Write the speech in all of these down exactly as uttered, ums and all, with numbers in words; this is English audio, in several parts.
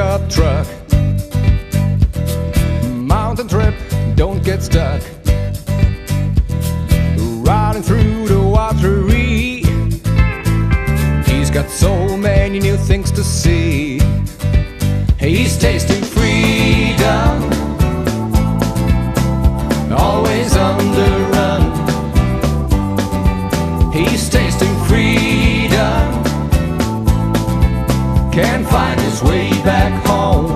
pickup truck. Mountain trip, don't get stuck. Riding through the watery. He's got so many new things to see. He's tasting freedom, always on the run. He's tasting freedom, can't find his way back home.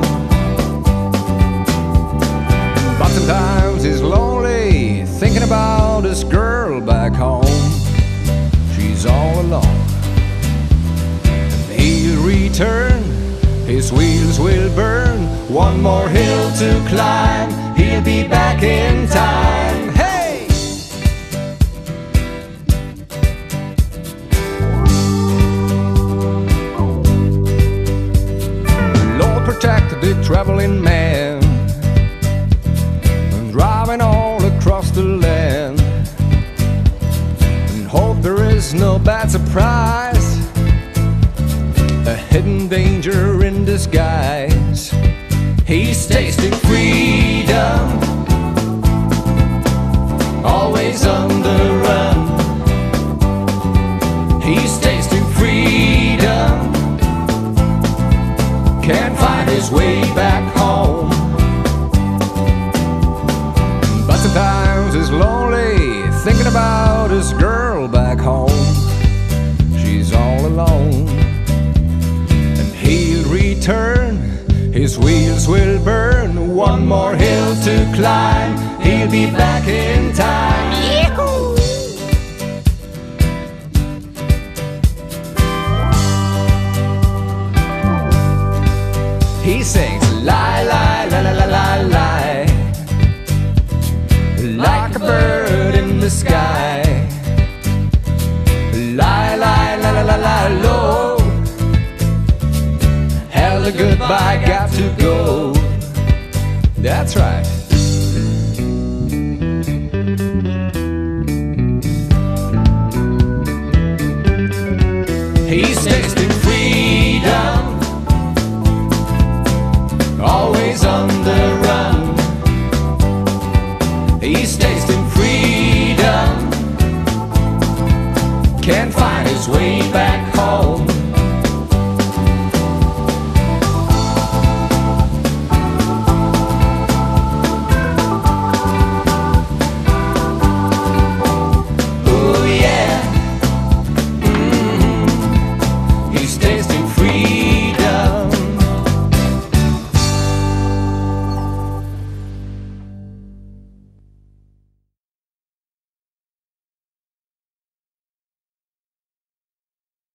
But sometimes he's lonely, thinking about his girl back home. She's all alone, and he'll return, his wheels will burn. One more hill to climb, he'll be back in time. Hey! Lord protect the traveling man, driving all across the land, and hope there is no bad surprise, a hidden danger in disguise. He's tasting freedom, always on the run. He's tasting freedom, can't find his way back home. But sometimes he's lonely, thinking about his girl back home. She's all alone, and he'll return, his wheels will burn. One more hill to climb, he'll be back in time. Yee-hoo! He sings lie, lie, lie, lie, lie, lie, like a bird in the sky. Lie, lie, lie, lie, lie, lie, low. Hell, a goodbye got to go. That's right. He's tasting freedom, always on